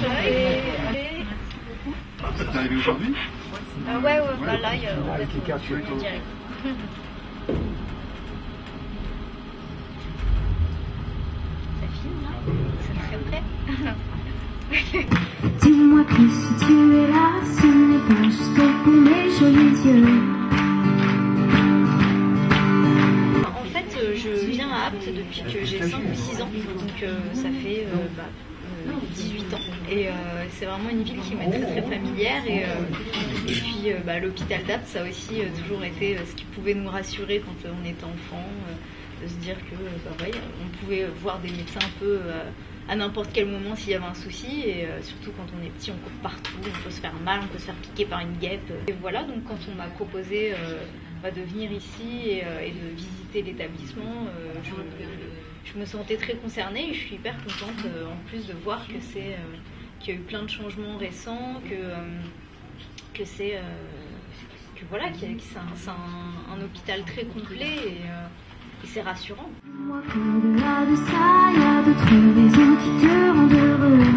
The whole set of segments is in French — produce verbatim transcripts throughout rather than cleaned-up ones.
T'es arrivé aujourd'hui? euh, Ouais, ouais, bah là, il y a on va Avec les cartes, tu direct. Ça filme là? C'est très près. Dis-moi que si tu es là, ce n'est pas juste pour mes jolis yeux. En fait, euh, je viens à Apt depuis que j'ai cinq ou six ans, donc euh, ça fait euh, bah, euh, dix-huit ans. Et euh, c'est vraiment une ville qui m'est très très familière. Et, euh, et puis euh, bah, l'hôpital d'Apt, ça a aussi euh, toujours été euh, ce qui pouvait nous rassurer quand euh, on était enfant, euh, de se dire que euh, bah, ouais, on pouvait voir des médecins un peu euh, à n'importe quel moment s'il y avait un souci. Et euh, surtout quand on est petit, on court partout, on peut se faire mal, on peut se faire piquer par une guêpe. Et voilà, donc quand on m'a proposé euh, bah, de venir ici et, euh, et de visiter l'établissement, euh, je, je me sentais très concernée et je suis hyper contente euh, en plus de voir que c'est euh, qu'il y a eu plein de changements récents, que, euh, que c'est euh, que voilà, qu'il y a- que c'est un, c'est un- un hôpital très complet et, euh, et c'est rassurant. Dis-moi qu'au-delà de ça, il y a d'autres raisons qui te rendent heureux.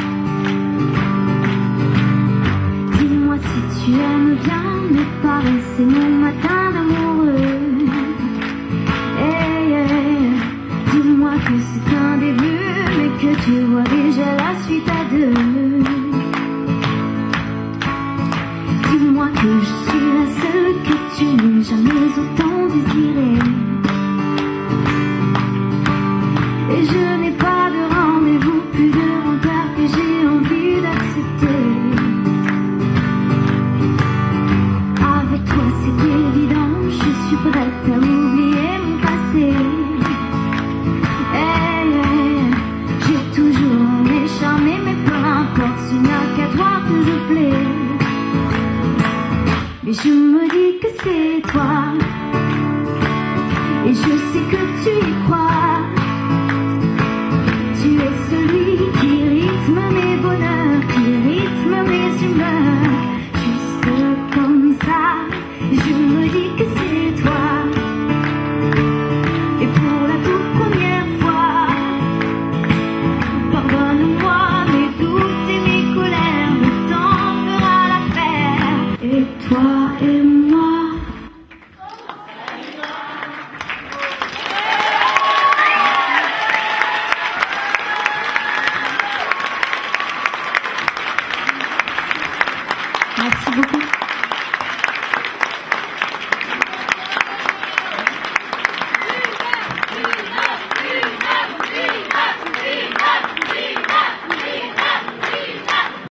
Dis-moi si tu aimes bien me paresser mon matin d'amoureux. Hey, hey. Dis-moi que c'est un début, mais que tu vois déjà la suite à deux. Dis-moi que je suis la seule que tu n'aies jamais autant désirée.